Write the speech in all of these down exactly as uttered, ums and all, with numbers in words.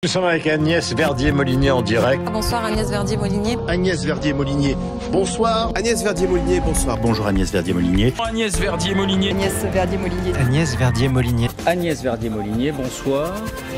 Nous sommes avec Agnès Verdier-Molinier en direct. Bonsoir Agnès Verdier-Molinier. Agnès Verdier-Molinier, bonsoir. Agnès Verdier-Molinier, bonsoir. Bonjour Agnès Verdier-Molinier. Agnès Verdier-Molinier. Agnès Verdier-Molinier. Agnès Verdier-Molinier. Agnès Verdier-Molinier, bonsoir.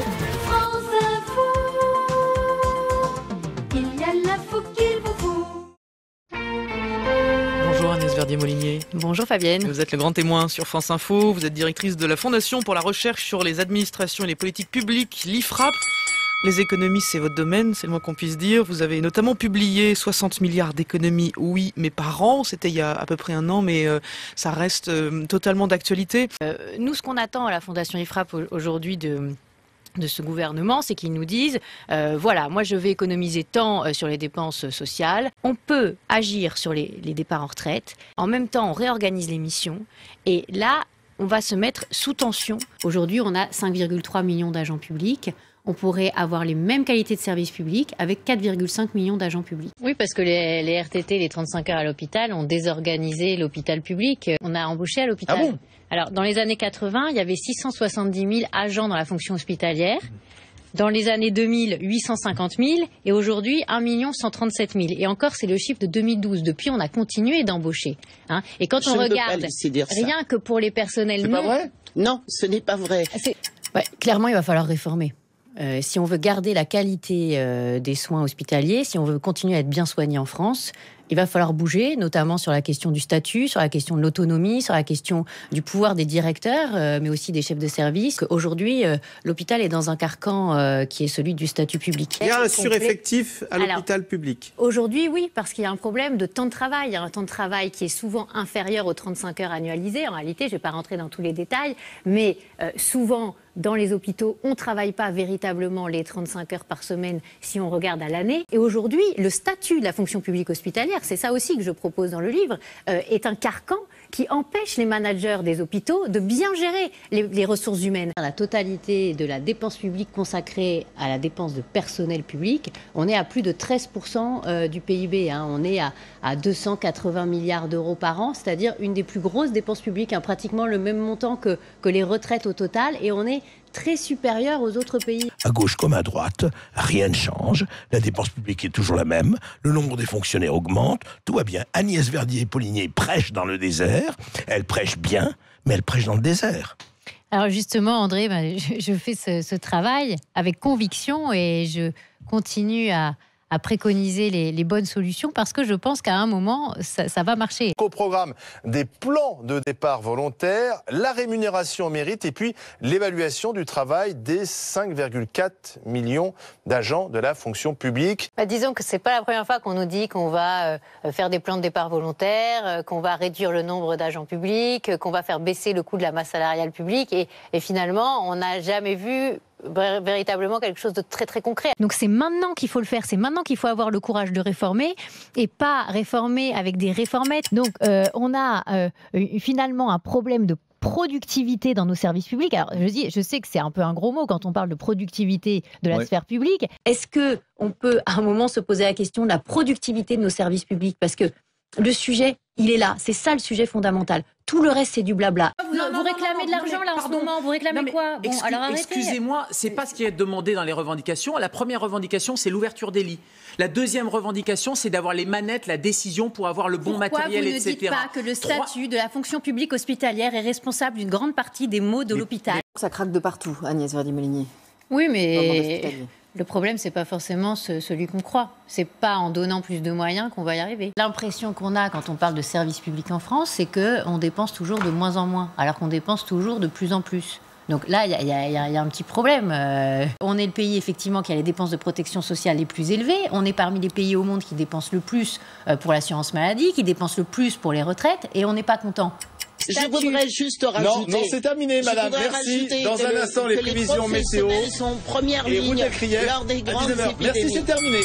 Bonjour Agnès Verdier-Molinier. Bonjour Fabienne. Vous êtes le grand témoin sur France Info. Vous êtes directrice de la Fondation pour la recherche sur les administrations et les politiques publiques, l'I F R A P. Les économies, c'est votre domaine, c'est le moins qu'on puisse dire. Vous avez notamment publié soixante milliards d'économies, oui, mais par an. C'était il y a à peu près un an, mais euh, ça reste euh, totalement d'actualité. Euh, nous, ce qu'on attend à la Fondation I F R A P aujourd'hui de... de ce gouvernement, c'est qu'ils nous disent euh, voilà, moi je vais économiser tant euh, sur les dépenses sociales, on peut agir sur les, les départs en retraite, en même temps on réorganise les missions, et là on va se mettre sous tension. Aujourd'hui on a cinq virgule trois millions d'agents publics, on pourrait avoir les mêmes qualités de services publics avec quatre virgule cinq millions d'agents publics. Oui, parce que les, les R T T, les trente-cinq heures à l'hôpital, ont désorganisé l'hôpital public. On a embauché à l'hôpital. Ah bon ? Alors, dans les années quatre-vingts, il y avait six cent soixante-dix mille agents dans la fonction hospitalière. Dans les années deux mille, huit cent cinquante mille. Et aujourd'hui, un million cent trente-sept mille. Et encore, c'est le chiffre de deux mille douze. Depuis, on a continué d'embaucher. Hein. Et quand Je on ne regarde, peux pas laisser dire ça. rien que pour les personnels C'est non... pas vrai ? Non, ce n'est pas vrai. Ouais, clairement, il va falloir réformer. Euh, si on veut garder la qualité euh, des soins hospitaliers, si on veut continuer à être bien soigné en France, il va falloir bouger, notamment sur la question du statut, sur la question de l'autonomie, sur la question du pouvoir des directeurs, euh, mais aussi des chefs de service. Aujourd'hui, euh, l'hôpital est dans un carcan euh, qui est celui du statut public. Il y a un sureffectif à l'hôpital public. Aujourd'hui, oui, parce qu'il y a un problème de temps de travail. Il y a un temps de travail qui est souvent inférieur aux trente-cinq heures annualisées. En réalité, je ne vais pas rentrer dans tous les détails, mais euh, souvent, dans les hôpitaux, on ne travaille pas véritablement les trente-cinq heures par semaine si on regarde à l'année. Et aujourd'hui, le statut de la fonction publique hospitalière, c'est ça aussi que je propose dans le livre, euh, est un carcan qui empêche les managers des hôpitaux de bien gérer les, les ressources humaines. La totalité de la dépense publique consacrée à la dépense de personnel public, on est à plus de treize pour cent du P I B. Hein. On est à, à deux cent quatre-vingts milliards d'euros par an, c'est-à-dire une des plus grosses dépenses publiques, hein, pratiquement le même montant que, que les retraites au total, et on est très supérieur aux autres pays. À gauche comme à droite, rien ne change. La dépense publique est toujours la même. Le nombre des fonctionnaires augmente. Tout va bien. Agnès Verdier-Molinier prêche dans le désert. Elle prêche bien, mais elle prêche dans le désert. Alors justement, André, ben, je, je fais ce, ce travail avec conviction et je continue à, à préconiser les, les bonnes solutions parce que je pense qu'à un moment, ça, ça va marcher. Au programme des plans de départ volontaires, la rémunération au mérite et puis l'évaluation du travail des cinq virgule quatre millions d'agents de la fonction publique. Bah, disons que c'est pas la première fois qu'on nous dit qu'on va euh, faire des plans de départ volontaires, euh, qu'on va réduire le nombre d'agents publics, euh, qu'on va faire baisser le coût de la masse salariale publique et, et finalement, on n'a jamais vu véritablement quelque chose de très très concret. Donc c'est maintenant qu'il faut le faire, c'est maintenant qu'il faut avoir le courage de réformer et pas réformer avec des réformettes. Donc euh, on a euh, finalement un problème de productivité dans nos services publics. Alors je dis, je sais que c'est un peu un gros mot quand on parle de productivité de la ouais. sphère publique. Est-ce que on peut à un moment se poser la question de la productivité de nos services publics? Parce que le sujet, il est là. C'est ça le sujet fondamental. Tout le reste, c'est du blabla. Vous, non, vous non, réclamez non, non, de l'argent là en ce moment. Vous réclamez non, quoi? Bon, excuse, alors arrêtez. Excusez-moi, c'est pas ce qui est demandé dans les revendications. La première revendication, c'est l'ouverture des lits. La deuxième revendication, c'est d'avoir les manettes, la décision pour avoir le bon Pourquoi matériel, et cetera. Pourquoi vous ne dites pas que le statut de la fonction publique hospitalière est responsable d'une grande partie des maux de l'hôpital? Ça craque de partout, Agnès Verdier-Molinier. Oui, mais le problème, c'est pas forcément ce, celui qu'on croit. C'est pas en donnant plus de moyens qu'on va y arriver. L'impression qu'on a quand on parle de services publics en France, c'est qu'on dépense toujours de moins en moins, alors qu'on dépense toujours de plus en plus. Donc là, il y, y, y, y a un petit problème. Euh, on est le pays, effectivement, qui a les dépenses de protection sociale les plus élevées. On est parmi les pays au monde qui dépensent le plus pour l'assurance maladie, qui dépensent le plus pour les retraites, et on n'est pas content. Je voudrais juste rajouter. Non, non, c'est terminé, madame. Merci. Dans un instant, les prévisions météo. Sont première et ligne lors des grandes épidémies. Merci, c'est terminé.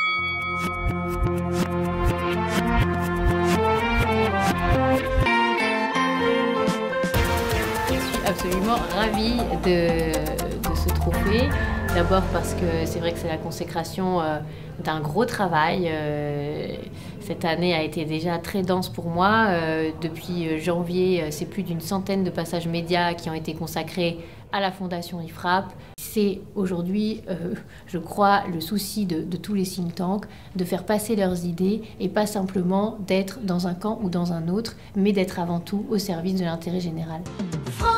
Je suis absolument ravie de, de ce trophée. D'abord parce que c'est vrai que c'est la consécration euh, d'un gros travail. Euh, cette année a été déjà très dense pour moi. Euh, depuis janvier, c'est plus d'une centaine de passages médias qui ont été consacrés à la Fondation I F R A P. c'est aujourd'hui, euh, je crois, le souci de, de tous les think tanks, de faire passer leurs idées et pas simplement d'être dans un camp ou dans un autre, mais d'être avant tout au service de l'intérêt général. France